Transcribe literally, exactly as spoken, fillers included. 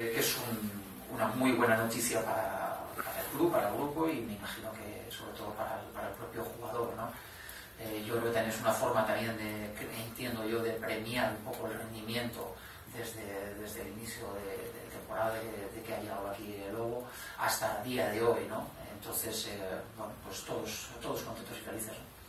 Que es un, una muy buena noticia para, para el club, para el grupo y me imagino que sobre todo para el, para el propio jugador, ¿no? Eh, yo creo que también es una forma también de, que entiendo yo, de premiar un poco el rendimiento desde, desde el inicio de, de temporada de, de que ha llegado aquí el Lobo hasta el día de hoy, ¿no? Entonces, eh, bueno, pues todos, todos contentos y felices, ¿no?